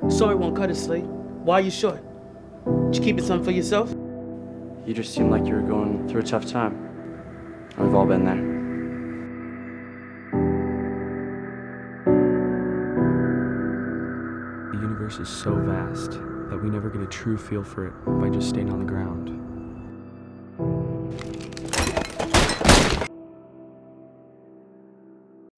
Sorry won't cut it, Slate. Why are you short? Did you keep it something for yourself? You just seemed like you were going through a tough time. We've all been there. The universe is so vast that we never get a true feel for it by just staying on the ground.